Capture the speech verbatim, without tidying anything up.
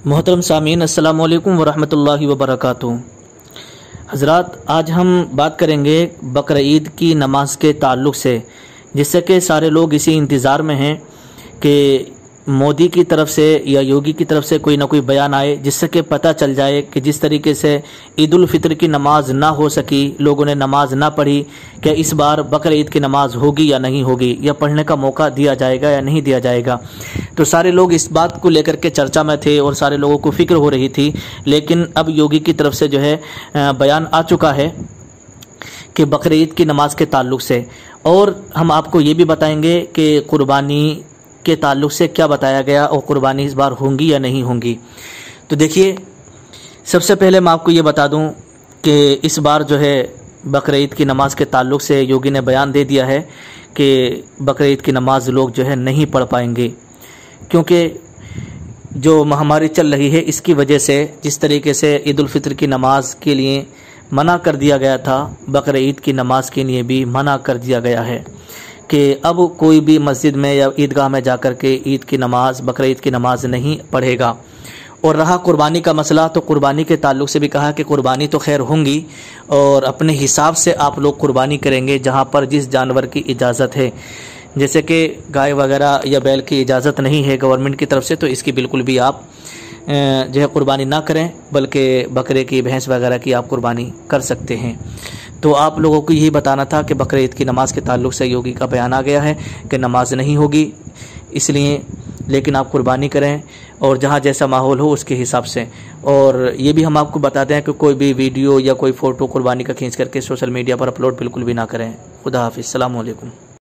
मोहतरम सामीन, अस्सलामु अलैकुम वरहमतुल्लाहि वबरकातुहू। हज़रात, आज हम बात करेंगे बकर ईद की नमाज के ताल्लुक़ से, जिससे कि सारे लोग इसी इंतज़ार में हैं कि मोदी की तरफ से या योगी की तरफ से कोई ना कोई बयान आए, जिससे कि पता चल जाए कि जिस तरीके से ईद उल फितर की नमाज ना हो सकी, लोगों ने नमाज ना पढ़ी, क्या इस बार बकर ईद की नमाज होगी या नहीं होगी, या पढ़ने का मौका दिया जाएगा या नहीं दिया जाएगा। तो सारे लोग इस बात को लेकर के चर्चा में थे और सारे लोगों को फिक्र हो रही थी। लेकिन अब योगी की तरफ से जो है बयान आ चुका है कि बकर ईद की नमाज के ताल्लुक़ से, और हम आपको ये भी बताएंगे कि कुर्बानी के ताल्लुक़ से क्या बताया गया और कुर्बानी इस बार होंगी या नहीं होंगी। तो देखिए, सबसे पहले मैं आपको ये बता दूं कि इस बार जो है बकर ईद की नमाज के ताल्लुक़ से योगी ने बयान दे दिया है कि बकर ईद की नमाज लोग जो है नहीं पढ़ पाएंगे, क्योंकि जो महामारी चल रही है इसकी वजह से जिस तरीके से ईद उल फितर की नमाज के लिए मना कर दिया गया था, बकर ईद की नमाज के लिए भी मना कर दिया गया है कि अब कोई भी मस्जिद में या ईदगाह में जाकर के ईद की नमाज, बकर ईद की नमाज नहीं पढ़ेगा। और रहा कुर्बानी का मसला, तो कुर्बानी के ताल्लुक़ से भी कहा कि कुर्बानी तो खैर होंगी और अपने हिसाब से आप लोग कुर्बानी करेंगे जहां पर जिस जानवर की इजाज़त है। जैसे कि गाय वगैरह या बैल की इजाज़त नहीं है गवर्नमेंट की तरफ से, तो इसकी बिल्कुल भी आप जो है कुर्बानी ना करें, बल्कि बकरे की, भैंस वगैरह की आप कुर्बानी कर सकते हैं। तो आप लोगों को यही बताना था कि बकर ईद की नमाज के ताल्लुक़ से योगी का बयान आ गया है कि नमाज नहीं होगी, इसलिए लेकिन आप कुर्बानी करें और जहाँ जैसा माहौल हो उसके हिसाब से। और ये भी हम आपको बताते हैं कि कोई भी वीडियो या कोई फ़ोटो कुर्बानी का खींच करके सोशल मीडिया पर अपलोड बिल्कुल भी ना करें। खुदा हाफिज़, अस्सलामु अलैकुम।